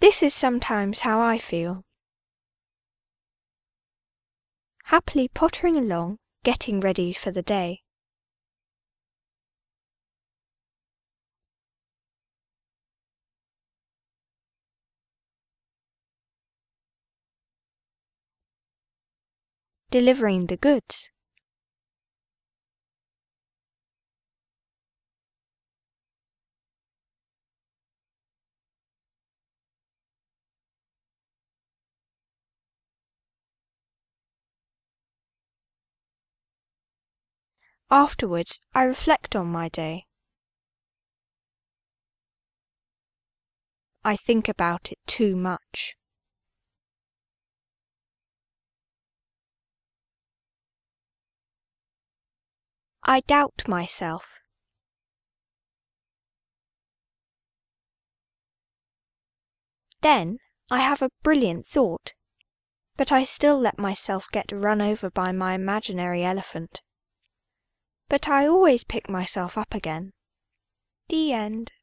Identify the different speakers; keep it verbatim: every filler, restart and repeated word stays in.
Speaker 1: This is sometimes how I feel. Happily pottering along, getting ready for the day. Delivering the goods. Afterwards, I reflect on my day. I think about it too much. I doubt myself. Then I have a brilliant thought, but I still let myself get run over by my imaginary elephant. But I always pick myself up again. The end.